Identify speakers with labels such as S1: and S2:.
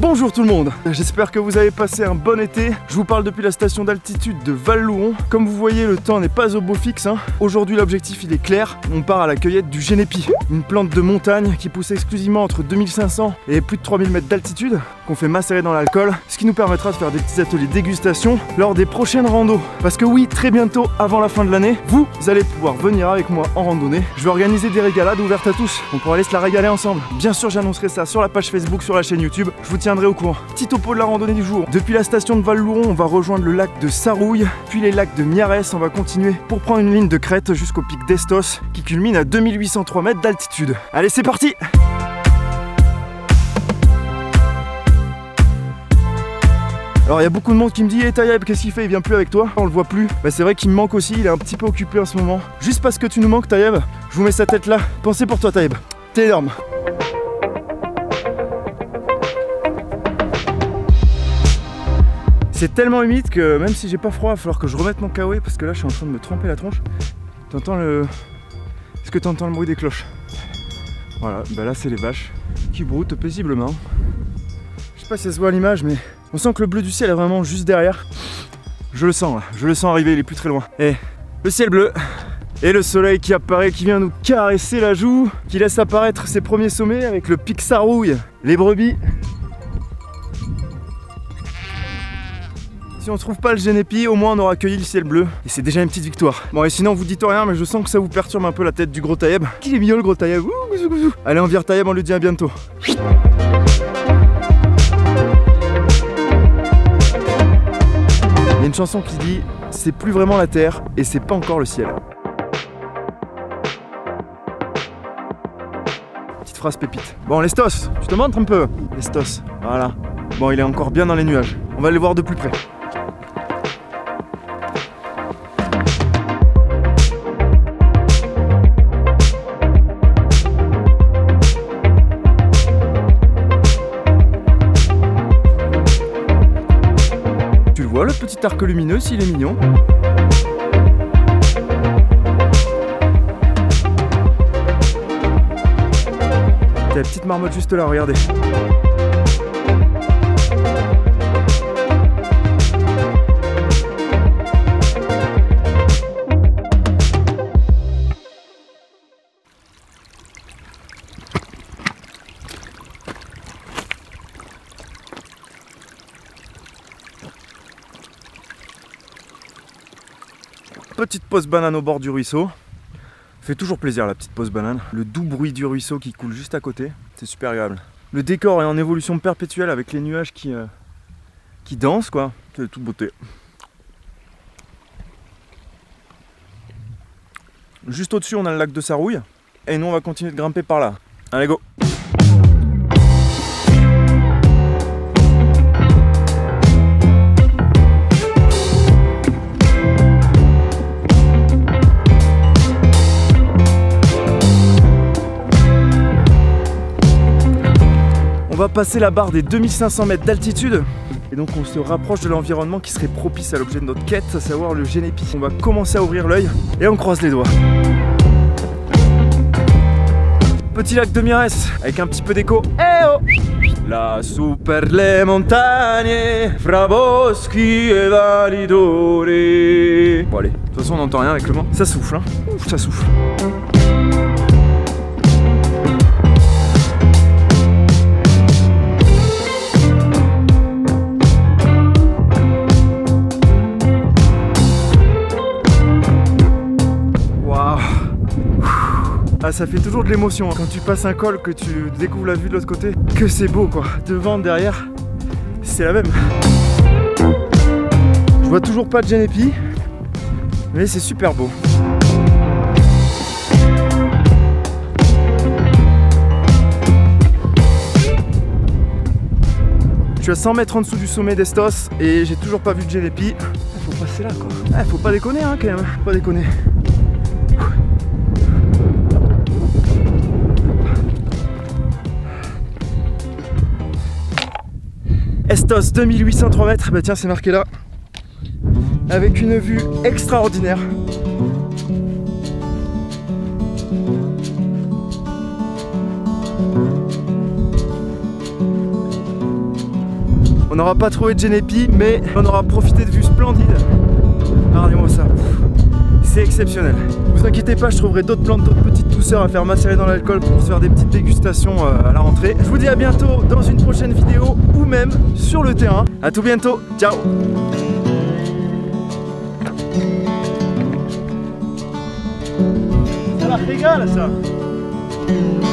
S1: Bonjour tout le monde, j'espère que vous avez passé un bon été. Je vous parle depuis la station d'altitude de Val-Louron. Comme vous voyez, le temps n'est pas au beau fixe, hein. Aujourd'hui l'objectif il est clair, on part à la cueillette du génépi, une plante de montagne qui pousse exclusivement entre 2500 et plus de 3000 mètres d'altitude, qu'on fait macérer dans l'alcool, ce qui nous permettra de faire des petits ateliers dégustation lors des prochaines randos. Parce que oui, très bientôt, avant la fin de l'année, vous allez pouvoir venir avec moi en randonnée. Je vais organiser des régalades ouvertes à tous, on pourra aller se la régaler ensemble. Bien sûr, j'annoncerai ça sur la page Facebook, sur la chaîne YouTube, je vous tiendrai au courant. Petit topo de la randonnée du jour. Depuis la station de Val-Louron, on va rejoindre le lac de Sarouille, puis les lacs de Miarès. On va continuer pour prendre une ligne de crête jusqu'au pic d'Estos, qui culmine à 2803 mètres d'altitude. Allez, c'est parti! Alors il y a beaucoup de monde qui me dit hey, Taïeb, qu'est-ce qu'il fait? Il vient plus avec toi? On le voit plus. Bah c'est vrai qu'il me manque aussi, il est un petit peu occupé en ce moment. Juste parce que tu nous manques Taïeb, je vous mets sa tête là. Pensez pour toi Taïeb, t'es énorme. C'est tellement humide que même si j'ai pas froid, il va falloir que je remette mon kawaii parce que là je suis en train de me tremper la tronche. T'entends le... Est-ce que t'entends le bruit des cloches? Voilà, bah là c'est les vaches qui broutent paisiblement. Je sais pas si ça se voit à l'image mais on sent que le bleu du ciel est vraiment juste derrière. Je le sens là, je le sens arriver, il est plus très loin. Et le ciel bleu et le soleil qui apparaît, qui vient nous caresser la joue, qui laisse apparaître ses premiers sommets avec le pic Sarouille, les brebis. Si on trouve pas le génépi, au moins on aura accueilli le ciel bleu. Et c'est déjà une petite victoire. Bon et sinon vous dites rien, mais je sens que ça vous perturbe un peu la tête du gros Taïeb. Qu'il est mignon le gros Taïeb. Allez on vire Taïeb, on lui dit à bientôt. Il y a une chanson qui dit c'est plus vraiment la terre et c'est pas encore le ciel. Petite phrase pépite. Bon l'Estos, tu te montres un peu? L'Estos, voilà. Bon il est encore bien dans les nuages. On va aller voir de plus près. Le petit arc lumineux s'il est mignon. T'as la petite marmotte juste là, regardez. Petite pause banane au bord du ruisseau. Fait toujours plaisir la petite pause banane. Le doux bruit du ruisseau qui coule juste à côté, c'est super agréable. Le décor est en évolution perpétuelle avec les nuages qui dansent quoi. C'est de toute beauté. Juste au-dessus on a le lac de Sarouille. Et nous on va continuer de grimper par là. Allez go! On va passer la barre des 2500 mètres d'altitude et donc on se rapproche de l'environnement qui serait propice à l'objet de notre quête, à savoir le génépi. On va commencer à ouvrir l'œil et on croise les doigts. Petit lac de Miarès avec un petit peu d'écho. Eh oh! Lassù per le montagne, fra boschi e validori. Bon allez, de toute façon on n'entend rien avec le vent. Ça souffle, hein. Ouf, ça souffle. Ah, ça fait toujours de l'émotion hein. Quand tu passes un col, que tu découvres la vue de l'autre côté, que c'est beau quoi. Devant, derrière, c'est la même. Je vois toujours pas de génépi, mais c'est super beau. Je suis à 100 mètres en dessous du sommet d'Estos et j'ai toujours pas vu de génépi. Faut passer là quoi. Faut pas déconner hein quand même, faut pas déconner. Estos 2803 mètres, bah tiens c'est marqué là. Avec une vue extraordinaire. On n'aura pas trouvé de Genepi, mais on aura profité de vues splendides. Regardez-moi ça. C'est exceptionnel. Vous inquiétez pas, je trouverai d'autres plantes, d'autres petites douceurs à faire macérer dans l'alcool pour se faire des petites dégustations à la rentrée. Je vous dis à bientôt dans une prochaine vidéo ou même sur le terrain. À tout bientôt. Ciao. Ça la régale ça.